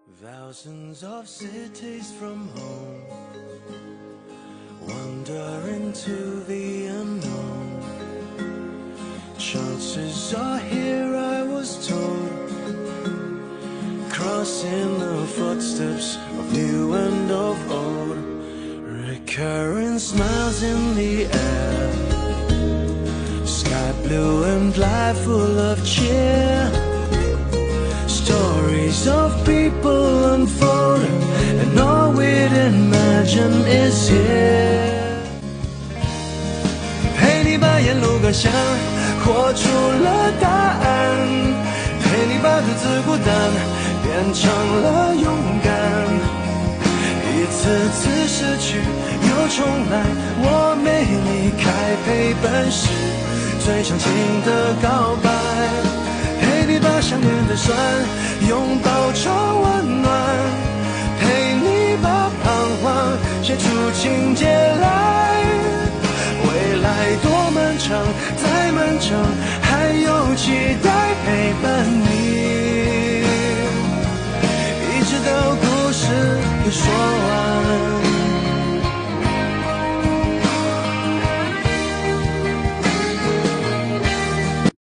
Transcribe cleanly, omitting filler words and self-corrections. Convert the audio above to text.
Thousands of cities from home wander into the unknown. Chances are here, I was told, crossing the footsteps of new and of old. Recurring smiles in the air, sky blue and life full of cheer. Stories of people unfold, and all we'd imagine is here. 陪你把沿路感想活出了答案，陪你把独自孤单变成了勇敢。一次次失去又重来，我没离开，陪伴是最长情的告白。陪你把想念的酸拥抱成温暖，陪你把彷徨写出情节来。未来多漫长，再漫长，